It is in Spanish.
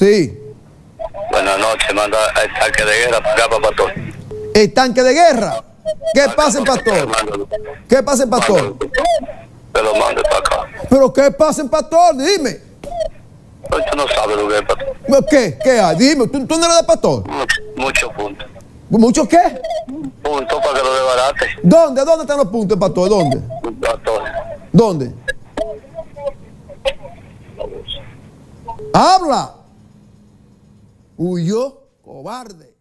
Sí. Buenas noches, manda el tanque de guerra para acá, para Pastor. ¿El tanque de guerra? ¿Qué pasa en Pastor? ¿Qué pasa en Pastor? Te lo mande para acá. ¿Pero qué pasa en Pastor? Dime. Pero tú no sabes lo que es Pastor. ¿Qué? ¿Qué hay? Dime, ¿tú no eres de Pastor? Muchos puntos. ¿Muchos qué? Puntos para que lo desbarate. ¿Dónde? ¿Dónde están los puntos en Pastor? ¿Dónde? Pastor. ¿Dónde? ¡Habla! Huyó, cobarde.